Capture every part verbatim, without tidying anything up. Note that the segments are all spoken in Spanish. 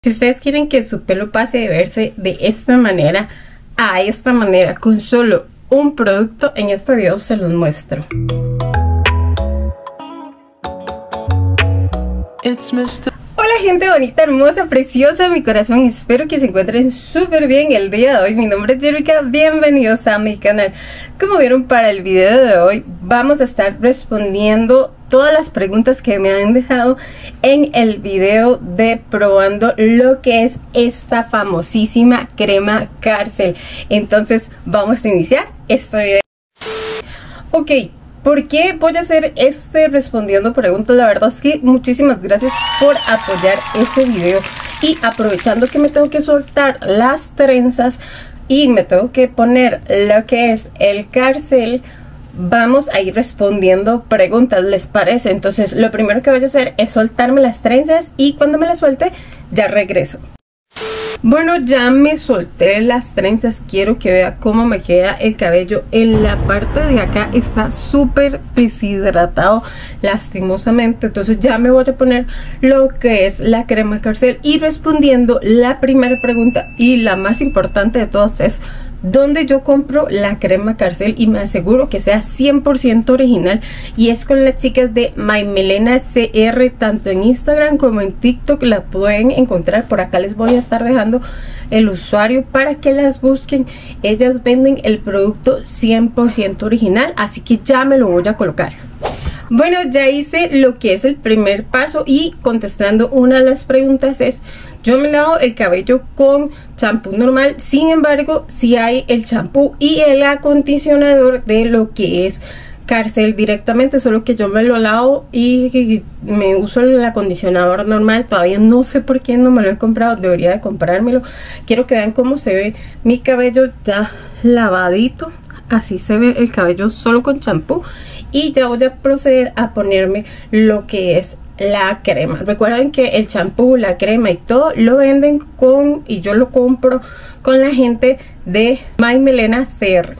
Si ustedes quieren que su pelo pase de verse de esta manera a esta manera con solo un producto, en este video se los muestro. Hola gente bonita, hermosa, preciosa, mi corazón, espero que se encuentren súper bien el día de hoy. Mi nombre es Jerica, bienvenidos a mi canal. Como vieron, para el video de hoy vamos a estar respondiendo todas las preguntas que me han dejado en el video de probando lo que es esta famosísima crema cárcel. Entonces vamos a iniciar este video. Ok, ¿por qué voy a hacer este respondiendo preguntas? La verdad es que muchísimas gracias por apoyar este video. Y aprovechando que me tengo que soltar las trenzas y me tengo que poner lo que es el cárcel, vamos a ir respondiendo preguntas, ¿les parece? Entonces lo primero que voy a hacer es soltarme las trenzas y cuando me las suelte ya regreso. Bueno, ya me solté las trenzas, quiero que vea cómo me queda el cabello. En la parte de acá está súper deshidratado, lastimosamente. Entonces ya me voy a poner lo que es la crema cárcel. Y respondiendo la primera pregunta y la más importante de todas es ¿dónde yo compro la crema cárcel? Y me aseguro que sea cien por ciento original, y es con las chicas de MyMelena C R, tanto en Instagram como en TikTok la pueden encontrar. Por acá les voy a estar dejando el usuario para que las busquen. Ellas venden el producto cien por ciento original, así que ya me lo voy a colocar. Bueno, ya hice lo que es el primer paso y contestando una de las preguntas es: yo me lavo el cabello con champú normal, sin embargo si hay el champú y el acondicionador de lo que es cárcel directamente, solo que yo me lo lavo y me uso el acondicionador normal. Todavía no sé por qué no me lo he comprado, debería de comprármelo. Quiero que vean cómo se ve mi cabello ya lavadito, así se ve el cabello solo con champú. Y ya voy a proceder a ponerme lo que es la crema. Recuerden que el champú, la crema y todo lo venden con, y yo lo compro con la gente de MyMelena C R.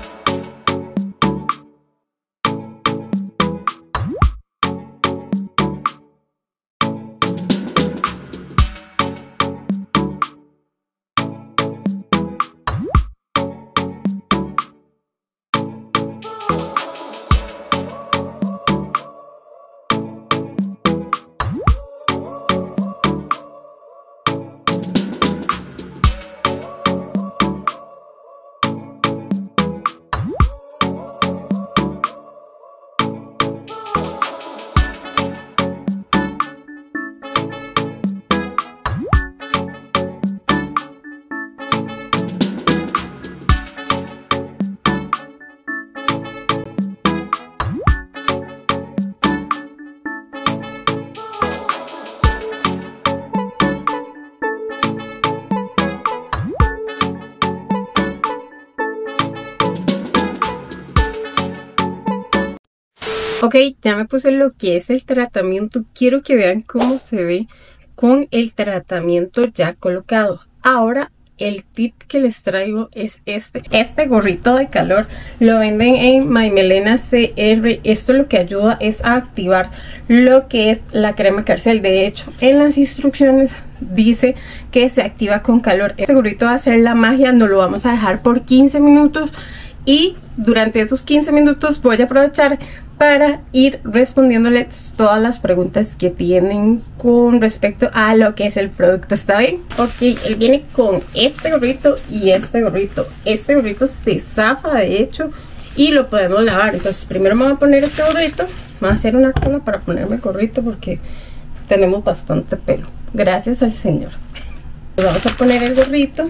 Ok, ya me puse lo que es el tratamiento. Quiero que vean cómo se ve con el tratamiento ya colocado. Ahora el tip que les traigo es este. Este gorrito de calor lo venden en MyMelena C R. Esto lo que ayuda es a activar lo que es la crema cárcel. De hecho, en las instrucciones dice que se activa con calor. Este gorrito va a hacer la magia. Nos lo vamos a dejar por quince minutos. Y durante esos quince minutos voy a aprovechar para ir respondiéndoles todas las preguntas que tienen con respecto a lo que es el producto. ¿Está bien? Ok, él viene con este gorrito y este gorrito. Este gorrito se zafa de hecho y lo podemos lavar. Entonces primero me voy a poner este gorrito. Me voy a hacer una cola para ponerme el gorrito porque tenemos bastante pelo, gracias al Señor. Vamos a poner el gorrito.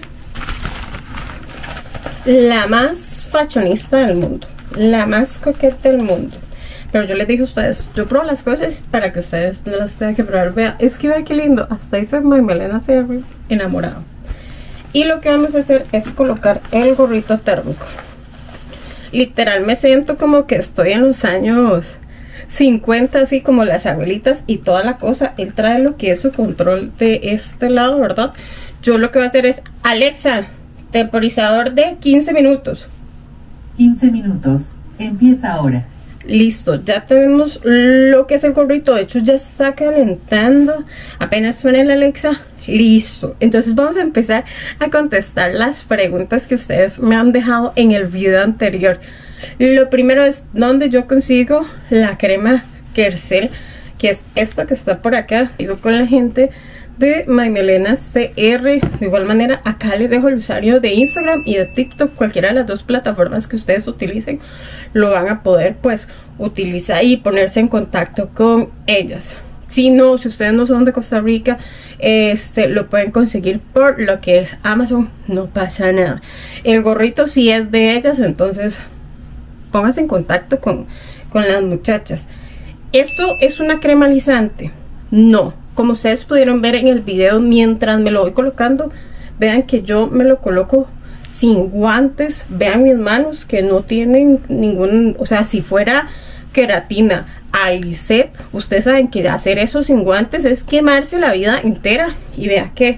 La más fashionista del mundo, la más coqueta del mundo. Pero yo les dije a ustedes, yo pruebo las cosas para que ustedes no las tengan que probar. Vea, es que vea qué lindo, hasta dice MyMelena C R, enamorado. Y lo que vamos a hacer es colocar el gorrito térmico. Literal me siento como que estoy en los años cincuenta, así como las abuelitas y toda la cosa. Él trae lo que es su control de este lado, ¿verdad? Yo lo que voy a hacer es: Alexa, temporizador de quince minutos. quince minutos, empieza ahora. Listo, ya tenemos lo que es el gorrito. De hecho ya está calentando. Apenas suena el Alexa, Listo, entonces vamos a empezar a contestar las preguntas que ustedes me han dejado en el video anterior. Lo primero es dónde yo consigo la crema Kercel, que es esta que está por acá. Digo con la gente de Maymelena C R. De igual manera acá les dejo el usuario de Instagram y de TikTok. Cualquiera de las dos plataformas que ustedes utilicen lo van a poder pues utilizar y ponerse en contacto con ellas. Si no, si ustedes no son de Costa Rica, este lo pueden conseguir por lo que es Amazon, no pasa nada. El gorrito si es de ellas, entonces pónganse en contacto con, con las muchachas. ¿Esto es una crema alisante? No. Como ustedes pudieron ver en el video mientras me lo voy colocando, vean que yo me lo coloco sin guantes. Vean mis manos que no tienen ningún, o sea, si fuera queratina, Alicet, ustedes saben que hacer eso sin guantes es quemarse la vida entera. Y vean que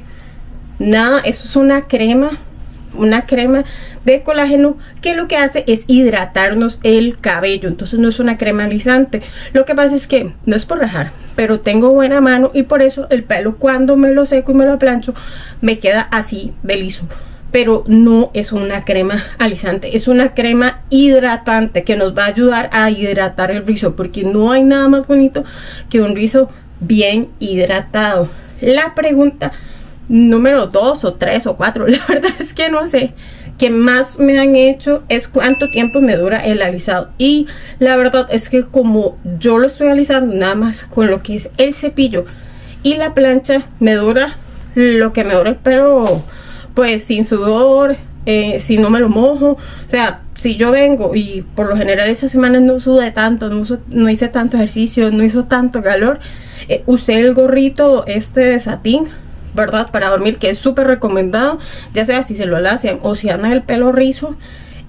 nada, eso es una crema, una crema de colágeno que lo que hace es hidratarnos el cabello. Entonces no es una crema alisante. Lo que pasa es que no es por rajar, pero tengo buena mano y por eso el pelo cuando me lo seco y me lo plancho me queda así de liso. Pero no es una crema alisante, es una crema hidratante que nos va a ayudar a hidratar el rizo, porque no hay nada más bonito que un rizo bien hidratado. La pregunta número dos o tres o cuatro, la verdad es que no sé, que más me han hecho es cuánto tiempo me dura el alisado. Y la verdad es que como yo lo estoy alisando nada más con lo que es el cepillo y la plancha, me dura lo que me dura el pelo, pues sin sudor, eh, si no me lo mojo. O sea, si yo vengo y por lo general esas semanas no sudé tanto, no, uso, no hice tanto ejercicio, no hizo tanto calor, eh, usé el gorrito este de satín, ¿verdad? Para dormir, que es súper recomendado, ya sea si se lo alacian o si andan el pelo rizo.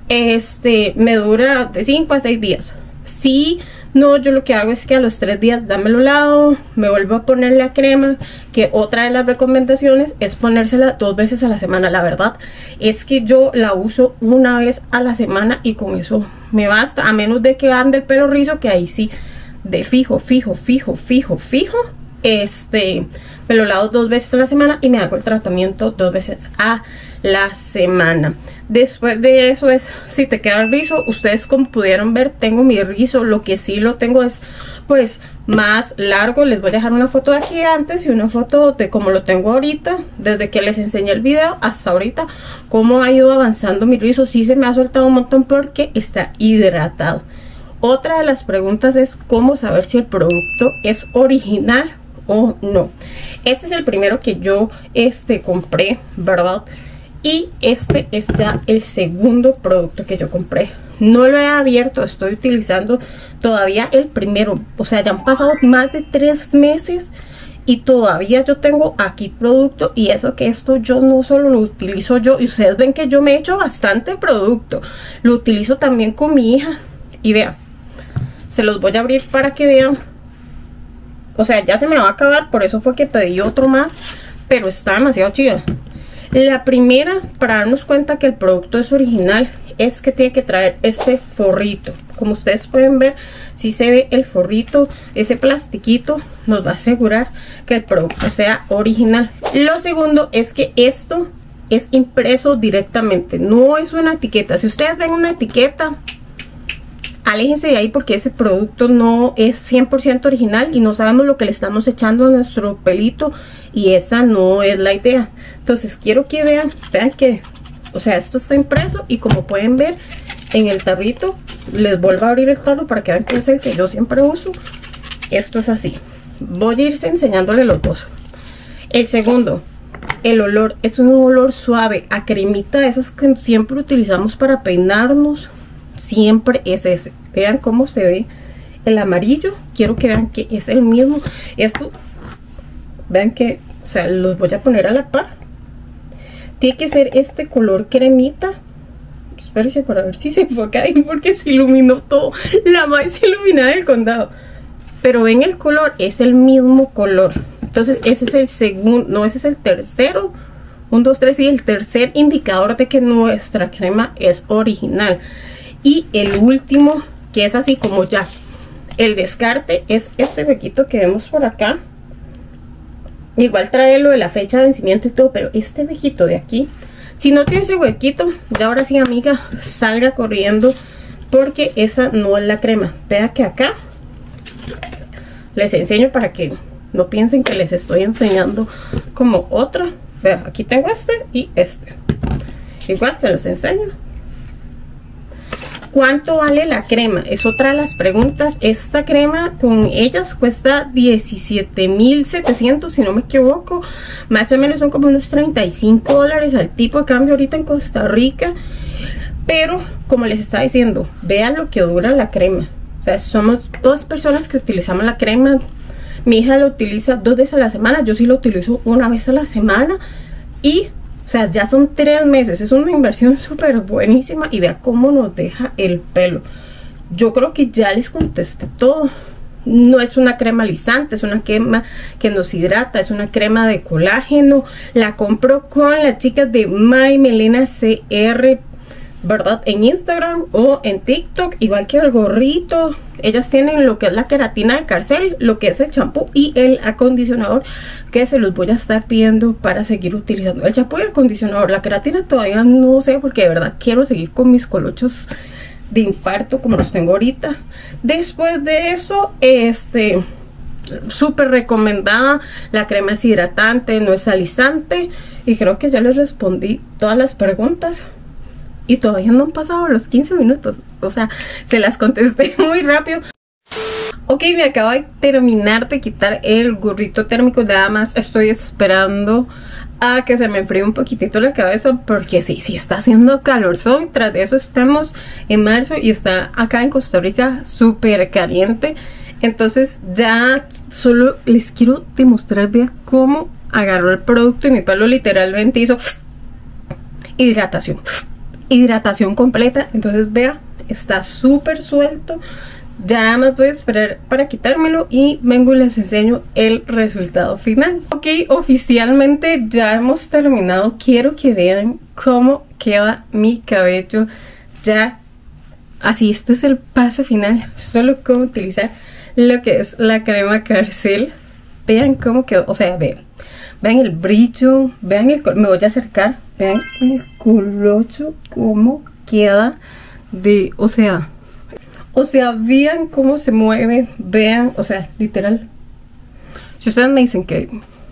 Este me dura de cinco a seis días. Si no, yo lo que hago es que a los tres días dámelo lado, me vuelvo a poner la crema, que otra de las recomendaciones es ponérsela dos veces a la semana. La verdad es que yo la uso una vez a la semana y con eso me basta, a menos de que ande el pelo rizo, que ahí sí, de fijo, fijo, fijo, fijo, fijo, este me lo lavo dos veces a la semana y me hago el tratamiento dos veces a la semana. Después de eso es si te queda el rizo. Ustedes como pudieron ver, tengo mi rizo, lo que sí lo tengo es pues más largo. Les voy a dejar una foto de aquí antes y una foto de cómo lo tengo ahorita, desde que les enseñé el video hasta ahorita, cómo ha ido avanzando mi rizo. Sí se me ha soltado un montón porque está hidratado. Otra de las preguntas es cómo saber si el producto es original o no. Este es el primero que yo este compré, ¿verdad? Y este es ya el segundo producto que yo compré. No lo he abierto, estoy utilizando todavía el primero. O sea, ya han pasado más de tres meses y todavía yo tengo aquí producto. Y eso que esto yo no solo lo utilizo yo, y ustedes ven que yo me he hecho bastante producto. Lo utilizo también con mi hija. Y vean, se los voy a abrir para que vean. O sea, ya se me va a acabar, por eso fue que pedí otro más, pero está demasiado chido. La primera, para darnos cuenta que el producto es original, es que tiene que traer este forrito. Como ustedes pueden ver, si se ve el forrito, ese plastiquito nos va a asegurar que el producto sea original. Lo segundo es que esto es impreso directamente, no es una etiqueta. Si ustedes ven una etiqueta, aléjense de ahí porque ese producto no es cien por ciento original y no sabemos lo que le estamos echando a nuestro pelito y esa no es la idea. Entonces quiero que vean, vean que, o sea, esto está impreso y como pueden ver en el tarrito, les vuelvo a abrir el tarro para que vean que es el que yo siempre uso. Esto es así. Voy a irse enseñándole los dos. El segundo, el olor es un olor suave a cremita, esas que siempre utilizamos para peinarnos. Siempre es ese. Vean cómo se ve el amarillo. Quiero que vean que es el mismo. Esto, vean que, o sea, los voy a poner a la par. Tiene que ser este color cremita. Espérense para ver si se enfoca ahí porque se iluminó todo. La más iluminada del condado. Pero ven el color, es el mismo color. Entonces ese es el segundo, no, ese es el tercero. Un, dos, tres y el tercer indicador de que nuestra crema es original. Y el último, que es así como ya el descarte, es este huequito que vemos por acá. Igual trae lo de la fecha de vencimiento y todo, pero este huequito de aquí, si no tiene ese huequito, ya ahora sí, amiga, salga corriendo, porque esa no es la crema. Vea que acá les enseño para que no piensen que les estoy enseñando como otra. Vea, aquí tengo este y este. Igual se los enseño. ¿Cuánto vale la crema? Es otra de las preguntas. Esta crema con ellas cuesta diecisiete mil setecientos, si no me equivoco. Más o menos son como unos treinta y cinco dólares al tipo de cambio ahorita en Costa Rica. Pero como les estaba diciendo, vean lo que dura la crema. O sea, somos dos personas que utilizamos la crema. Mi hija la utiliza dos veces a la semana. Yo sí la utilizo una vez a la semana. Y... o sea, ya son tres meses. Es una inversión súper buenísima. Y vea cómo nos deja el pelo. Yo creo que ya les contesté todo. No es una crema alisante, es una crema que nos hidrata. Es una crema de colágeno. La compro con las chicas de My Melena C R, ¿verdad? En Instagram o en TikTok. Igual que el gorrito. Ellas tienen lo que es la queratina de Carcel, lo que es el champú y el acondicionador, que se los voy a estar pidiendo para seguir utilizando. El champú y el acondicionador. La queratina todavía no sé, porque de verdad quiero seguir con mis colochos de infarto como los tengo ahorita. Después de eso, este, súper recomendada. La crema es hidratante, no es alisante. Y creo que ya les respondí todas las preguntas. Y todavía no han pasado los quince minutos. O sea, se las contesté muy rápido. Ok, me acabo de terminar de quitar el gorrito térmico. Nada más estoy esperando a que se me enfríe un poquitito la cabeza, porque sí, sí está haciendo calorzón. Tras de eso estamos en marzo y está acá en Costa Rica súper caliente. Entonces ya solo les quiero demostrar, vean cómo agarró el producto y mi pelo literalmente hizo hidratación. Hidratación completa. Entonces vea, está súper suelto. Ya nada más voy a esperar para quitármelo y vengo y les enseño el resultado final. Ok, oficialmente ya hemos terminado. Quiero que vean cómo queda mi cabello ya así. Este es el paso final. Solo cómo utilizar lo que es la crema Carcel. Vean cómo quedó, o sea, vean Vean el brillo, vean el... me voy a acercar. Vean el colocho, cómo queda de... O sea... O sea, vean cómo se mueve. Vean, o sea, literal. Si ustedes me dicen que...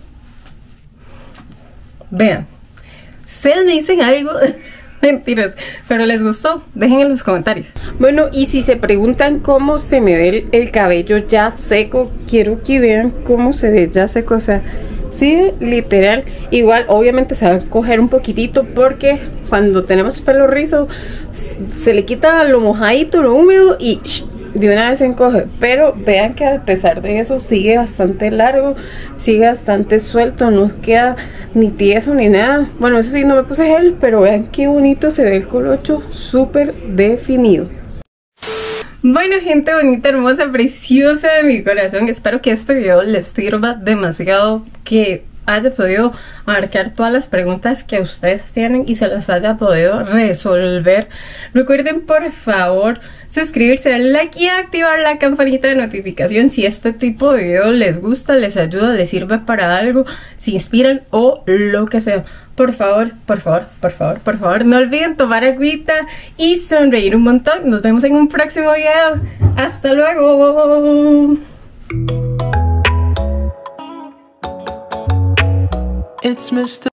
Vean. Ustedes me dicen algo... Mentiras, pero les gustó, dejen en los comentarios. Bueno, y si se preguntan cómo se me ve el, el cabello ya seco, quiero que vean cómo se ve ya seco. O sea, sí, literal. Igual, obviamente se va a coger un poquitito, porque cuando tenemos pelo rizo se le quita lo mojadito, lo húmedo, y de una vez se encoge. Pero vean que a pesar de eso sigue bastante largo, sigue bastante suelto, no queda ni tieso ni nada. Bueno, eso sí, no me puse gel, pero vean qué bonito se ve el colocho, súper definido. Bueno, gente bonita, hermosa, preciosa de mi corazón, espero que este video les sirva demasiado, que haya podido abarcar todas las preguntas que ustedes tienen y se las haya podido resolver. Recuerden, por favor, suscribirse, darle like y activar la campanita de notificación si este tipo de video les gusta, les ayuda, les sirve para algo, se inspiran o lo que sea. Por favor, por favor, por favor, por favor, no olviden tomar agüita y sonreír un montón. Nos vemos en un próximo video. ¡Hasta luego! It's Mister